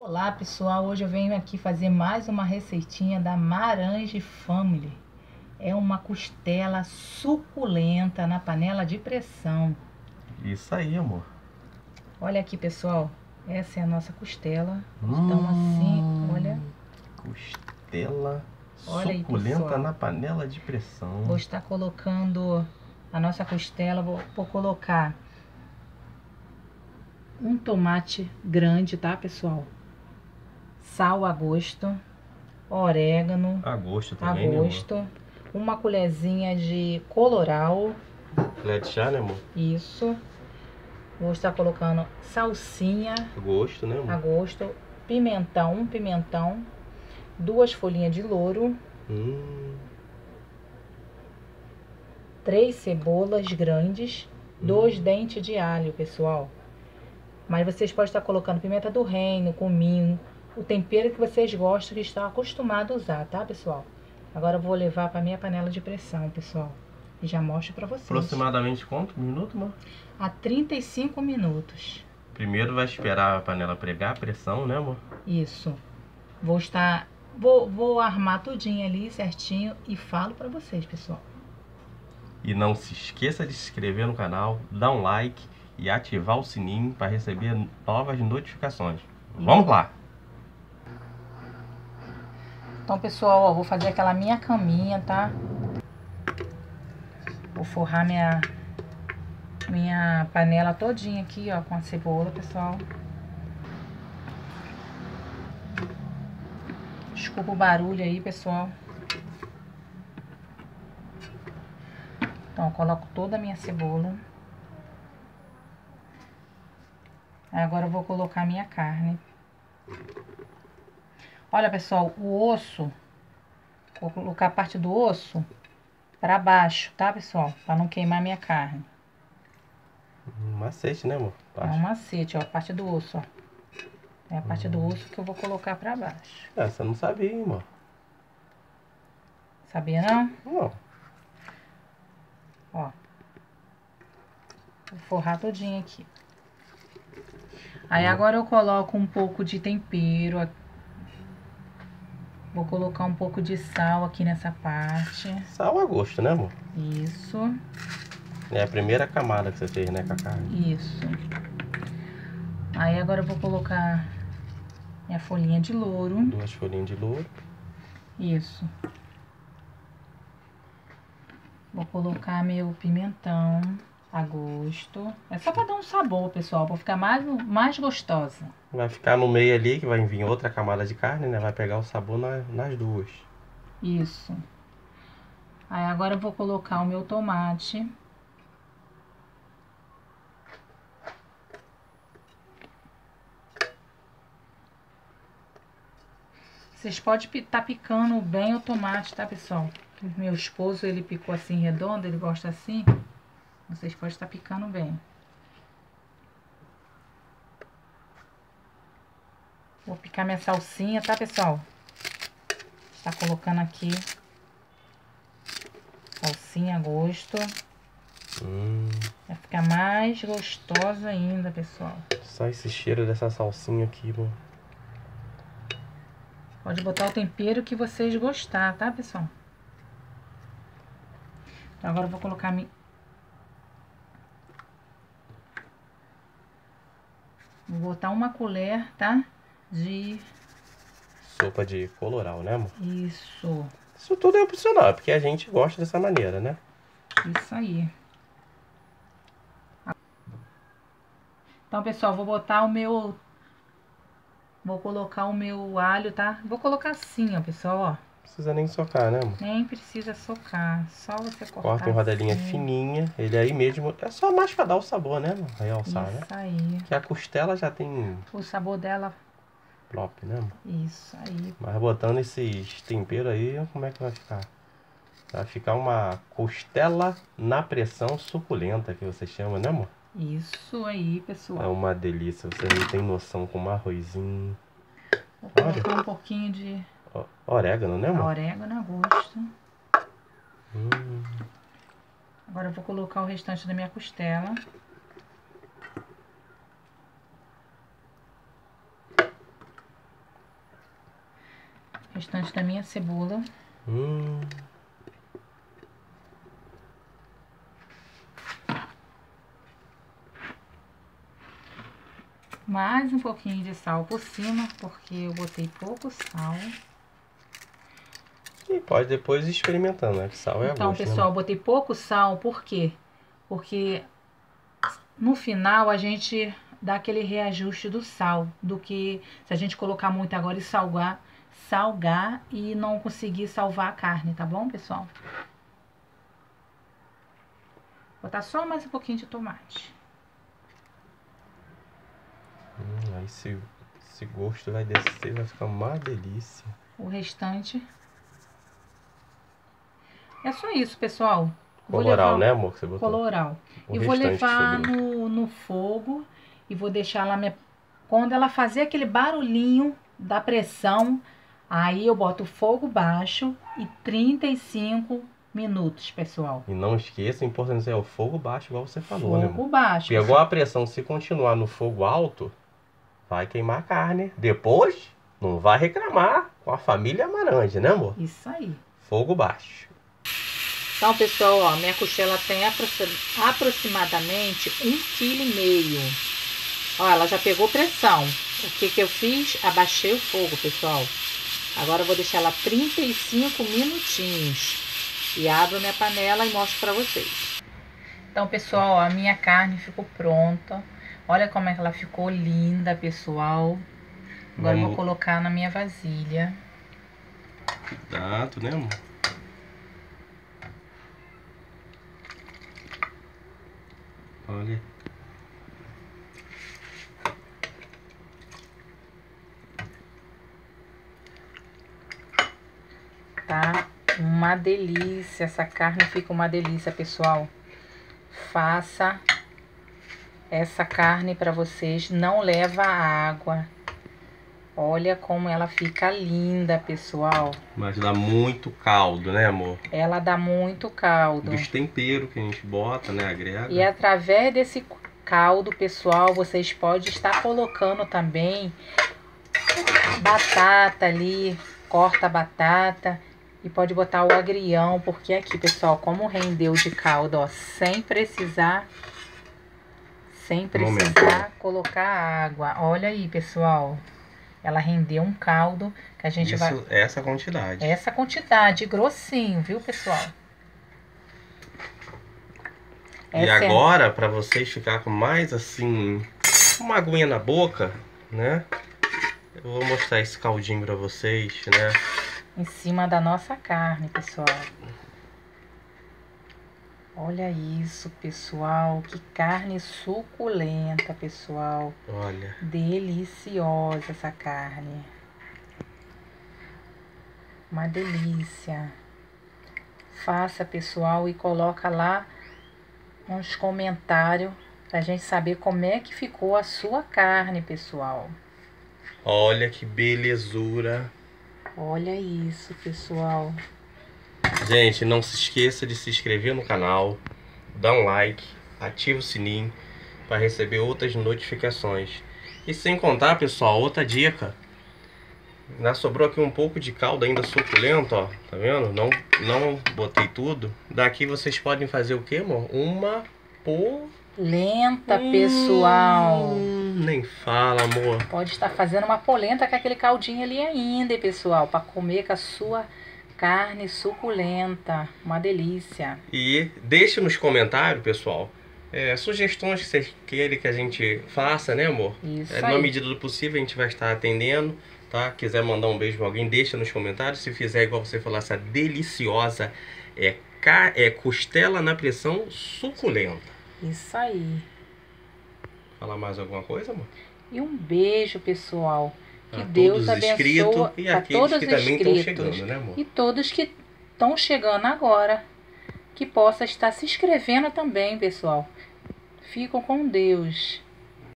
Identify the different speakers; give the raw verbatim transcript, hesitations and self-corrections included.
Speaker 1: Olá pessoal, hoje eu venho aqui fazer mais uma receitinha da Marange Family. É uma costela suculenta na panela de pressão.
Speaker 2: Isso aí, amor.
Speaker 1: Olha aqui pessoal, essa é a nossa costela.
Speaker 2: Hum,
Speaker 1: Então assim, olha.
Speaker 2: Costela
Speaker 1: Olha aí
Speaker 2: suculenta
Speaker 1: pessoal.
Speaker 2: na panela de pressão.
Speaker 1: Vou estar colocando a nossa costela, vou, vou colocar um tomate grande, tá pessoal? Sal a gosto, orégano
Speaker 2: A gosto
Speaker 1: a
Speaker 2: também, né, amor?
Speaker 1: gosto, uma colherzinha de colorau.
Speaker 2: Colher de chá, né, amor?
Speaker 1: Isso. Vou estar colocando salsinha
Speaker 2: A gosto, né,
Speaker 1: a
Speaker 2: amor?
Speaker 1: gosto, pimentão, um pimentão, duas folhinhas de louro,
Speaker 2: Hum,
Speaker 1: três cebolas grandes,
Speaker 2: hum.
Speaker 1: dois dentes de alho, pessoal. Mas vocês podem estar colocando pimenta do reino, cominho, o tempero que vocês gostam, que estão acostumados a usar, tá, pessoal? Agora eu vou levar para minha panela de pressão, pessoal. E já mostro para vocês.
Speaker 2: Aproximadamente quanto minuto, amor?
Speaker 1: A trinta e cinco minutos.
Speaker 2: Primeiro vai esperar a panela pregar a pressão, né, amor?
Speaker 1: Isso. Vou estar... Vou, vou armar tudinho ali certinho e falo para vocês, pessoal.
Speaker 2: E não se esqueça de se inscrever no canal, dar um like e ativar o sininho para receber novas notificações. Vamos lá!
Speaker 1: Então, pessoal, ó, vou fazer aquela minha caminha, tá? Vou forrar minha, minha panela todinha aqui, ó, com a cebola, pessoal. Desculpa o barulho aí, pessoal. Então, eu coloco toda a minha cebola. Aí agora eu vou colocar a minha carne. Olha, pessoal, o osso, vou colocar a parte do osso pra baixo, tá, pessoal? Pra não queimar minha carne.
Speaker 2: Um macete, né, amor?
Speaker 1: É um macete, ó, a parte do osso, ó. É a parte do osso que eu vou colocar pra baixo.
Speaker 2: Essa eu não sabia, hein, amor?
Speaker 1: Sabia não?
Speaker 2: Não.
Speaker 1: Ó. Vou forrar todinho aqui. Aí agora eu coloco um pouco de tempero. Vou colocar um pouco de sal aqui nessa parte.
Speaker 2: Sal a gosto, né, amor?
Speaker 1: Isso.
Speaker 2: É a primeira camada que você fez, né, com a carne?
Speaker 1: Isso. Aí agora eu vou colocar minha folhinha de louro.
Speaker 2: Duas folhinhas de louro.
Speaker 1: Isso. Vou colocar meu pimentão a gosto. É só pra dar um sabor, pessoal, pra ficar mais, mais gostosa.
Speaker 2: Vai ficar no meio ali, que vai vir outra camada de carne, né? Vai pegar o sabor na, nas duas.
Speaker 1: Isso. Aí agora eu vou colocar o meu tomate. Vocês podem estar picando bem o tomate, tá, pessoal? Meu esposo, ele picou assim redondo, ele gosta assim. Vocês podem estar picando bem. Vou picar minha salsinha, tá, pessoal? Tá colocando aqui. Salsinha a gosto.
Speaker 2: Hum.
Speaker 1: Vai ficar mais gostosa ainda, pessoal.
Speaker 2: Só esse cheiro dessa salsinha aqui, mano.
Speaker 1: Pode botar o tempero que vocês gostar, tá, pessoal? Então agora eu vou colocar... Mi... Vou botar uma colher, tá? De...
Speaker 2: Sopa de colorau, né, amor?
Speaker 1: Isso.
Speaker 2: Isso tudo é opcional, porque a gente gosta dessa maneira, né?
Speaker 1: Isso aí. Então, pessoal, vou botar o meu... Vou colocar o meu alho, tá? Vou colocar assim, ó, pessoal, ó.
Speaker 2: Não precisa nem socar, né, amor?
Speaker 1: Nem precisa socar. Só você cortar.
Speaker 2: Corta em rodelinha
Speaker 1: assim.
Speaker 2: fininha. Ele aí mesmo... É só mais pra dar o sabor, né, amor? Realçar, né?
Speaker 1: Isso aí.
Speaker 2: Que a costela já tem...
Speaker 1: O sabor dela...
Speaker 2: Próprio, né, amor?
Speaker 1: Isso aí.
Speaker 2: Mas botando esses temperos aí, como é que vai ficar? Vai ficar uma costela na pressão suculenta, que você chama, né, amor?
Speaker 1: Isso aí, pessoal.
Speaker 2: É uma delícia, você não tem noção, com um arrozinho.
Speaker 1: Vou colocar Olha. um pouquinho de...
Speaker 2: Orégano, né, amor?
Speaker 1: Orégano a gosto.
Speaker 2: Hum.
Speaker 1: Agora eu vou colocar o restante da minha costela. restante da minha cebola.
Speaker 2: Hum.
Speaker 1: Mais um pouquinho de sal por cima, porque eu botei pouco sal.
Speaker 2: E pode depois ir experimentando, né? Que sal é a
Speaker 1: Então,
Speaker 2: gosto,
Speaker 1: pessoal,
Speaker 2: né?
Speaker 1: botei pouco sal, por quê? Porque no final a gente dá aquele reajuste do sal, do que se a gente colocar muito agora e salgar, salgar e não conseguir salvar a carne, tá bom, pessoal? Botar só mais um pouquinho de tomate.
Speaker 2: Hum, aí esse, esse gosto vai descer, vai ficar uma delícia.
Speaker 1: O restante é só isso, pessoal. Vou
Speaker 2: Coloral,
Speaker 1: levar...
Speaker 2: né, amor, que você botou?
Speaker 1: Coloral.
Speaker 2: O
Speaker 1: E vou
Speaker 2: restante que
Speaker 1: levar
Speaker 2: sobrou.
Speaker 1: no, no fogo e vou deixar lá minha... Quando ela fazer aquele barulhinho da pressão, aí eu boto o fogo baixo e trinta e cinco minutos, pessoal.
Speaker 2: E não esqueça, o importante é o fogo baixo, igual você falou, né,
Speaker 1: Fogo
Speaker 2: amor?
Speaker 1: baixo.
Speaker 2: Pegou
Speaker 1: pessoal.
Speaker 2: a pressão, se continuar no fogo alto, vai queimar a carne. Depois, não vai reclamar com a família Amarante, né, amor?
Speaker 1: Isso aí.
Speaker 2: Fogo baixo.
Speaker 1: Então, pessoal, ó, minha costela tem aproximadamente um vírgula cinco quilos. Ó, ela já pegou pressão. O que que eu fiz? Abaixei o fogo, pessoal. Agora eu vou deixar ela trinta e cinco minutinhos. E abro minha panela e mostro pra vocês. Então, pessoal, ó, a minha carne ficou pronta. Olha como é que ela ficou linda, pessoal. Agora
Speaker 2: Vamos...
Speaker 1: eu vou colocar na minha vasilha.
Speaker 2: Cuidado, né, amor? Olha.
Speaker 1: Tá uma delícia, essa carne fica uma delícia, pessoal. Faça essa carne para vocês, não leva água. Olha como ela fica linda, pessoal.
Speaker 2: Mas dá muito caldo, né, amor?
Speaker 1: Ela dá muito caldo.
Speaker 2: Dos temperos que a gente bota, né, agrega.
Speaker 1: E através desse caldo, pessoal, vocês podem estar colocando também batata ali, corta a batata. E pode botar o agrião, porque aqui, pessoal, como rendeu de caldo, ó, sem precisar, sem precisar colocar água. Olha aí, pessoal, ela rendeu um caldo que a gente
Speaker 2: Isso,
Speaker 1: vai...
Speaker 2: essa quantidade.
Speaker 1: Essa quantidade, grossinho, viu, pessoal?
Speaker 2: E
Speaker 1: Essa
Speaker 2: agora, é... para vocês ficar com mais, assim, uma aguinha na boca, né? Eu vou mostrar esse caldinho pra vocês, né?
Speaker 1: Em cima da nossa carne, pessoal. Olha isso, pessoal. Que carne suculenta, pessoal.
Speaker 2: Olha.
Speaker 1: Deliciosa essa carne. Uma delícia. Faça, pessoal, e coloca lá nos comentários pra gente saber como é que ficou a sua carne, pessoal.
Speaker 2: Olha que belezura.
Speaker 1: Olha isso, pessoal.
Speaker 2: Gente, não se esqueça de se inscrever no canal, dar um like, ativa o sininho para receber outras notificações. E sem contar, pessoal, outra dica. Ainda sobrou aqui um pouco de caldo ainda suculento, ó. Tá vendo? Não, não botei tudo. Daqui vocês podem fazer o que, amor? Uma
Speaker 1: polenta, pessoal.
Speaker 2: Hum, nem fala, amor.
Speaker 1: Pode estar fazendo uma polenta com aquele caldinho ali ainda, pessoal, para comer com a sua carne suculenta. Uma delícia.
Speaker 2: E deixe nos comentários, pessoal, é, sugestões que vocês querem que a gente faça, né, amor?
Speaker 1: Isso
Speaker 2: é,
Speaker 1: aí.
Speaker 2: Na medida do possível a gente vai estar atendendo, tá? Quiser mandar um beijo pra alguém, deixa nos comentários. Se fizer igual você falou, essa deliciosa é, é costela na pressão suculenta.
Speaker 1: Isso aí.
Speaker 2: Falar mais alguma coisa, amor?
Speaker 1: E um beijo, pessoal. Que
Speaker 2: a
Speaker 1: Deus
Speaker 2: todos
Speaker 1: abençoe
Speaker 2: e
Speaker 1: a
Speaker 2: aqueles
Speaker 1: todos
Speaker 2: que
Speaker 1: os
Speaker 2: também estão
Speaker 1: inscritos
Speaker 2: chegando, né, amor?
Speaker 1: e todos que estão chegando agora. Que possa estar se inscrevendo também, pessoal. Ficam com Deus.